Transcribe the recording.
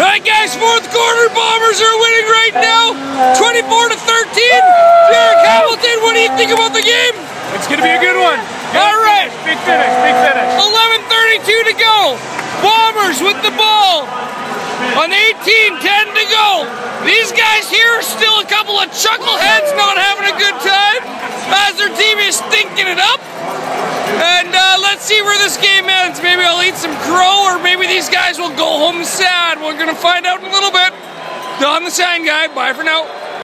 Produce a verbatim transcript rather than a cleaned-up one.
Alright guys, fourth quarter, Bombers are winning right now, twenty-four to thirteen. Derek Hamilton, what do you think about the game? It's going to be a good one. Alright. Big finish, big finish. eleven thirty-two to go. Bombers with the ball on eighteen ten to go. These guys here are still a couple of chuckleheads not having a good time as their team is stinking it up. And uh, let's see where this game ends. Maybe I'll eat some crow, or maybe these guys will go home sad. We're going to find out in a little bit. Don the Sign Guy, bye for now.